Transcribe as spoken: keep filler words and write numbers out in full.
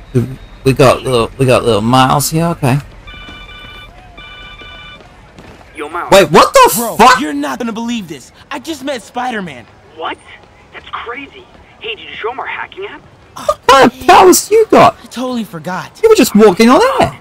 We got little, we got little Miles here. Okay. Yo, Miles. Wait, what the Bro, fuck? you're not gonna believe this. I just met Spider-Man. What? That's crazy. Hey, did you show him our hacking app? What kind of powers you got? I totally forgot. You were just walking on air.